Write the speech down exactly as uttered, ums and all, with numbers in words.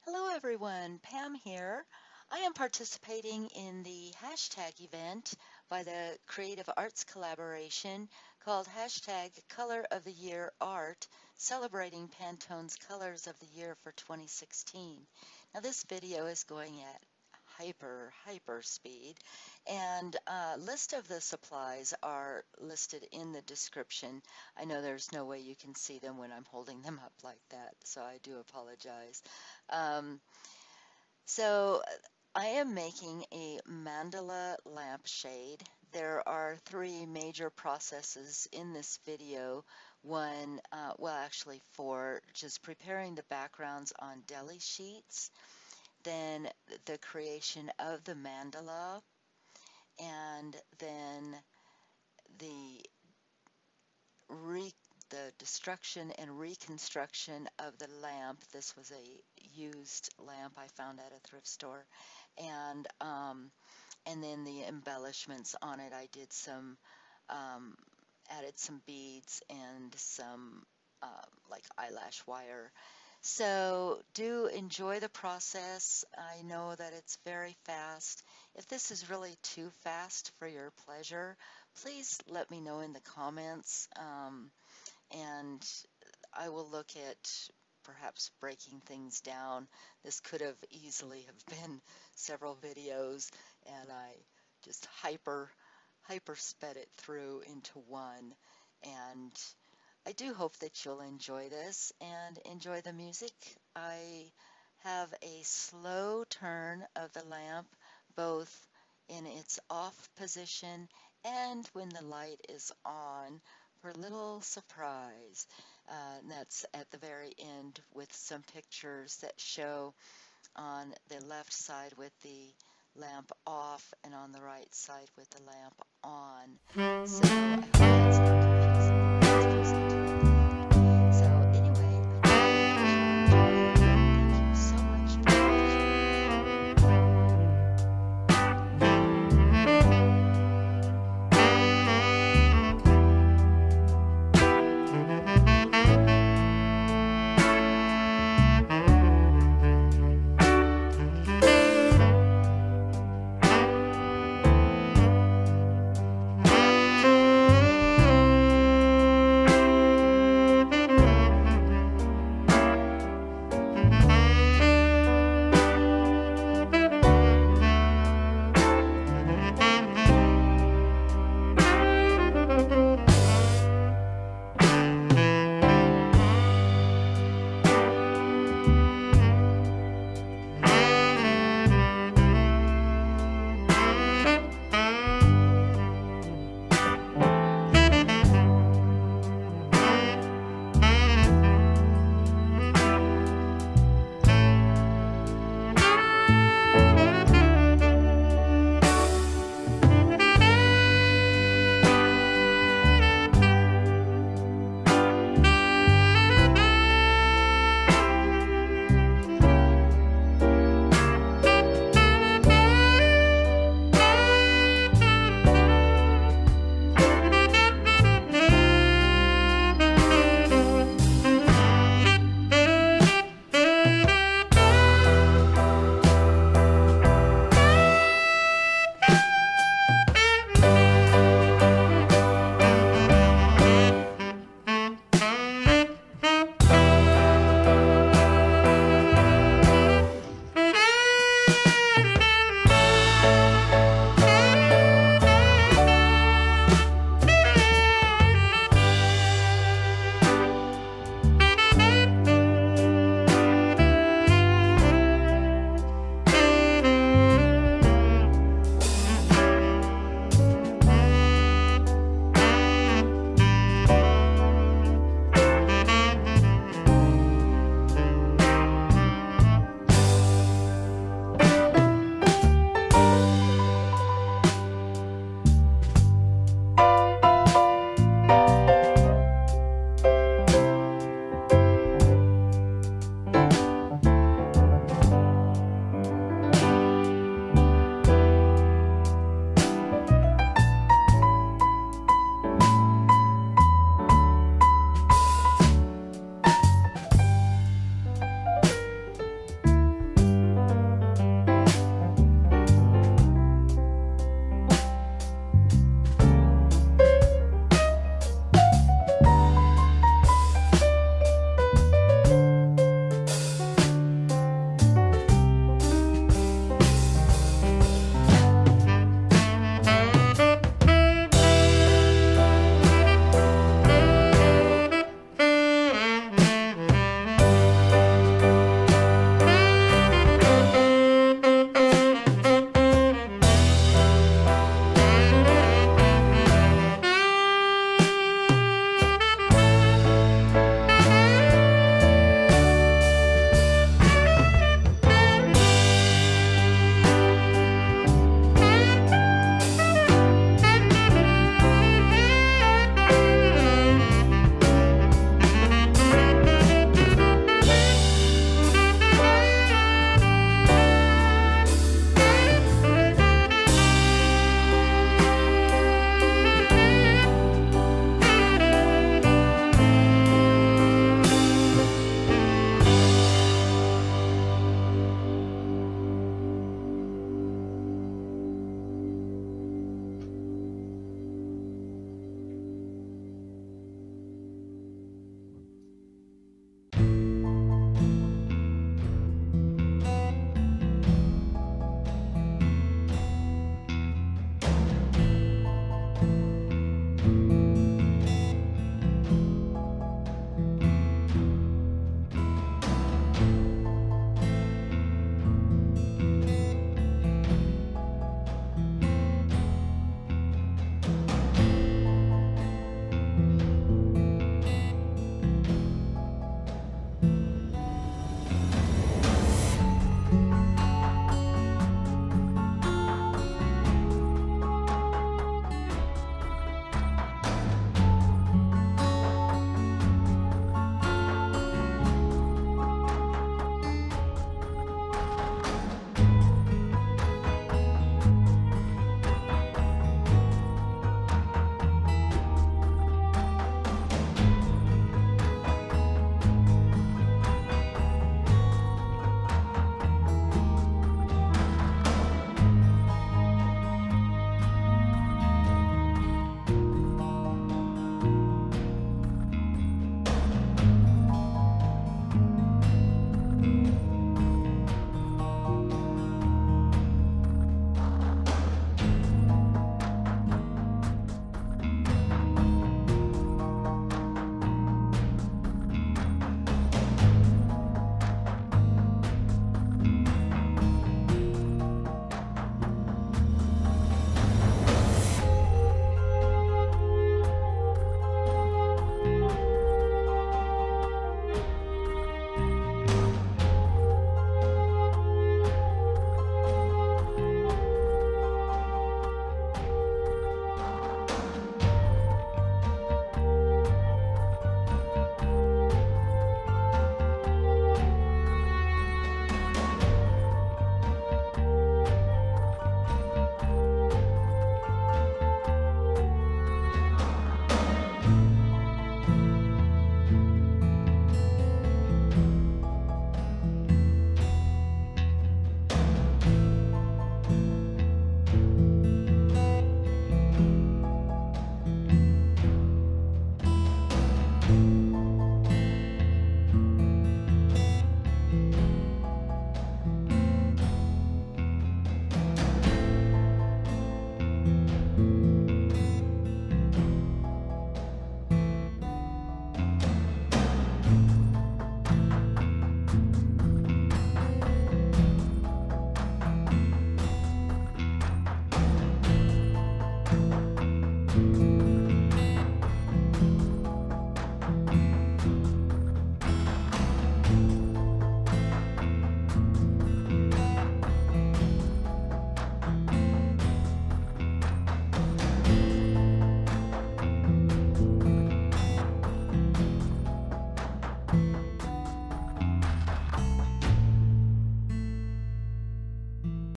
Hello everyone, Pam here. I am participating in the hashtag event by the Creative Arts Collaboration called hashtag Color of the Year Art, celebrating Pantone's Colors of the Year for twenty sixteen. Now this video is going at hyper, hyper speed, and a list of the supplies are listed in the description. I know there's no way you can see them when I'm holding them up like that, so I do apologize. Um, so I am making a mandala lampshade. There are three major processes in this video. One, uh, well actually four, just preparing the backgrounds on Deli Sheets, then the creation of the mandala, and then the re the destruction and reconstruction of the lamp. This was a used lamp I found at a thrift store, and um, and then the embellishments on it. I did some um, added some beads and some uh, like eyelash wire. So do enjoy the process. I know that it's very fast. If this is really too fast for your pleasure, please let me know in the comments, um, and I will look at perhaps breaking things down. This could have easily have been several videos, and I just hyper, hyper sped it through into one. And I do hope that you'll enjoy this and enjoy the music. I have a slow turn of the lamp, both in its off position and when the light is on, for a little surprise. Uh, and that's at the very end with some pictures that show on the left side with the lamp off and on the right side with the lamp on. So I hope that's